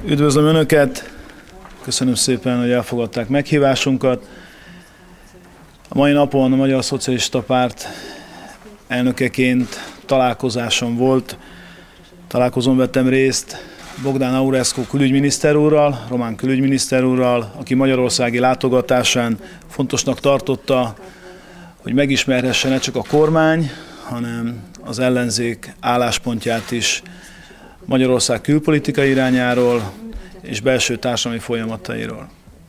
Üdvözlöm Önöket! Köszönöm szépen, hogy elfogadták meghívásunkat. A mai napon a Magyar Szocialista Párt elnökeként találkozásom volt. Találkozón vettem részt Bogdan Aurescu külügyminiszter úrral, román külügyminiszter úrral, aki magyarországi látogatásán fontosnak tartotta, hogy megismerhesse ne csak a kormány, hanem az ellenzék álláspontját is Magyarország külpolitikai irányáról és belső társadalmi folyamatairól.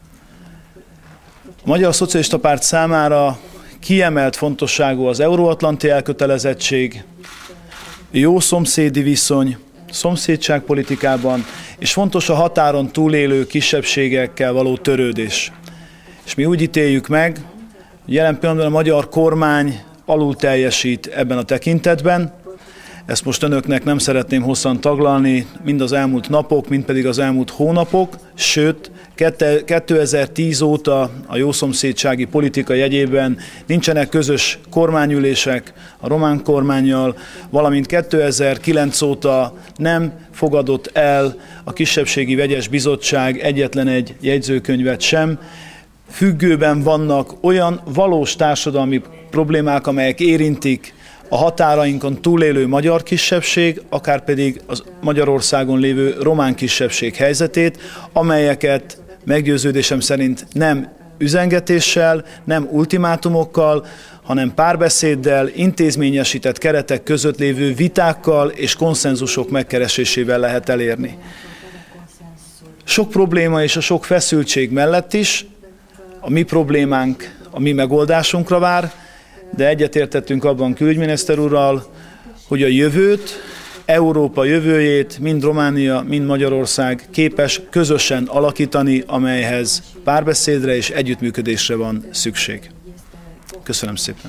A Magyar Szocialista Párt számára kiemelt fontosságú az euróatlanti elkötelezettség, jó szomszédi viszony, szomszédságpolitikában, és fontos a határon túlélő kisebbségekkel való törődés. És mi úgy ítéljük meg, hogy jelen pillanatban a magyar kormány alul teljesít ebben a tekintetben. Ezt most önöknek nem szeretném hosszan taglalni, mind az elmúlt napok, mind pedig az elmúlt hónapok, sőt, 2010 óta a jószomszédsági politika jegyében nincsenek közös kormányülések a román kormánnyal, valamint 2009 óta nem fogadott el a Kisebbségi Vegyes Bizottság egyetlen egy jegyzőkönyvet sem. Függőben vannak olyan valós társadalmi problémák, amelyek érintik a határainkon túlélő magyar kisebbség, akár pedig az Magyarországon lévő román kisebbség helyzetét, amelyeket meggyőződésem szerint nem üzengetéssel, nem ultimátumokkal, hanem párbeszéddel, intézményesített keretek között lévő vitákkal és konszenzusok megkeresésével lehet elérni. Sok probléma és a sok feszültség mellett is a mi problémánk, a mi megoldásunkra vár, de egyetértettünk abban külügyminiszter úrral, hogy a jövőt, Európa jövőjét mind Románia, mind Magyarország képes közösen alakítani, amelyhez párbeszédre és együttműködésre van szükség. Köszönöm szépen!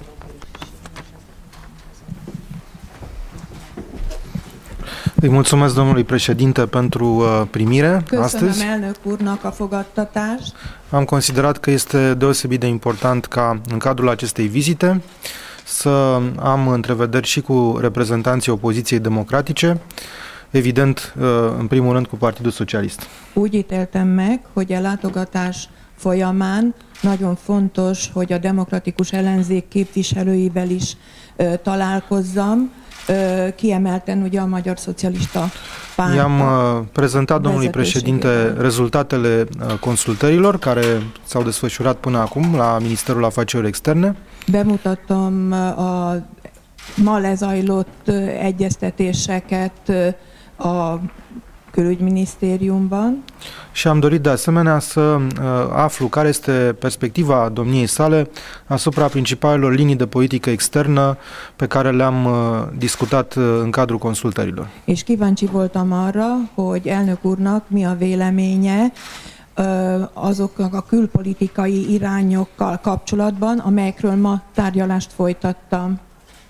Îi mulțumesc domnului președinte pentru primire astăzi. Köszönöm elnök úrnak a fogadtatást. Am considerat că este deosebit de important ca în cadrul acestei vizite să am întrevederi și cu reprezentanții opoziției democratice, evident, în primul rând cu Partidul Socialist. Úgy ítéltem meg, hogy a látogatás folyamán nagyon fontos, hogy a demokratikus ellenzék képviselőivel is találkozzam, kiemelten ugye a Magyar Szocialista Párt. I-am prezentat domnului președinte rezultatele consultărilor care s-au desfășurat până acum la Ministerul Afacerilor Externe. Bemutattam a ma lezajlott egyeztetéseket a külügyminisztériumban. Și am dorit de asemenea să aflu care este perspectiva domniei sale asupra principalelor linii de politică externă pe care le-am discutat în cadrul consultărilor. És kíváncsi voltam arra, hogy elnök úrnak mi a véleménye azoknak a külpolitikai irányokkal kapcsolatban, amelyekről ma tárgyalást folytattam.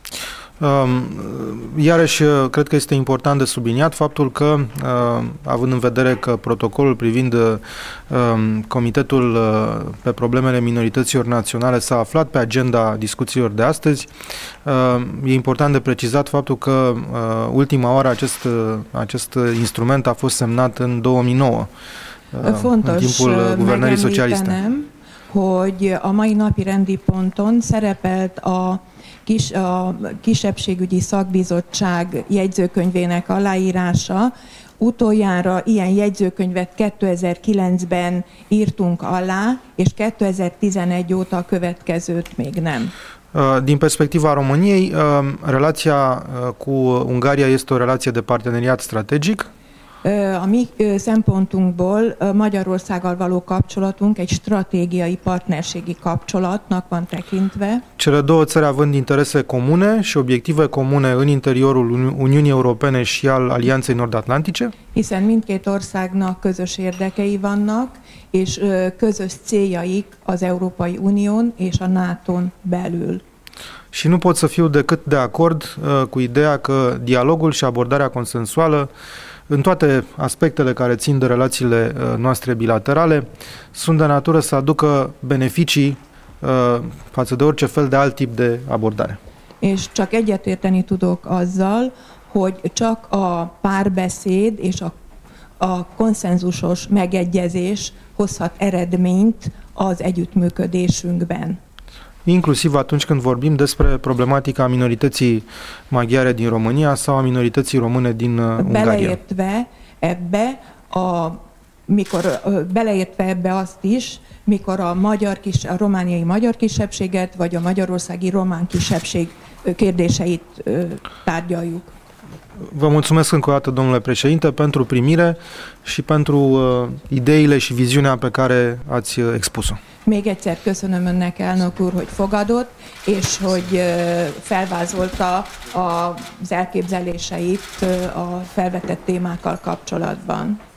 Iarăși, cred că este important de subliniat faptul că, având în vedere că protocolul privind Comitetul pe problemele minorităților naționale s-a aflat pe agenda discuțiilor de astăzi, e important de precizat faptul că ultima oară acest instrument a fost semnat în 2009, în timpul guvernării socialiste. Hogy a mai napi rendi ponton szerepelt a kisebbségügyi szakbizottság jegyzőkönyvének aláírása. Utoljára ilyen jegyzőkönyvet 2009-ben írtunk alá, és 2011 óta a következőt még nem. Din perspectiva României, relația cu Ungaria este o relație de parteneriat strategic. A mi szempontunkból Magyarországgal való kapcsolatunk egy stratégiai partnerségi kapcsolatnak van tekintve. Cele două țări având interese comune și obiective comune în interiorul Uniunii Europene și al Alianței Nord-Atlantice. Hiszen mindkét országnak közös érdekei vannak, és közös céljaik az Európai Unión és a NATO-n belül. Și nu pot să fiu decât de acord cu ideea că dialogul și abordarea consensuală în toate aspectele care țin de relațiile noastre bilaterale sunt de natură să aducă beneficii față de orice fel de alt tip de abordare. És csak egyetérteni tudok azzal, hogy csak a párbeszéd és a konszenzusos megegyezés hozhat eredményt az együttműködésünkben. Inclusiv atunci când vorbim despre problematica minorității maghiare din România sau a minorității române din Ungaria. Beleértve ebbe azt is, mikor a romániai magyar kisebbséget, vagy a magyarországi román kisebbség kérdéseit tárgyaljuk. Vă mulțumesc încă o dată, domnule președinte, pentru primire și pentru ideile și viziunea pe care ați expus-o. Még egyszer köszönöm önnek, elnök úr, hogy fogadott, és hogy felvázolta az elképzeléseit a felvetett témákkal kapcsolatban.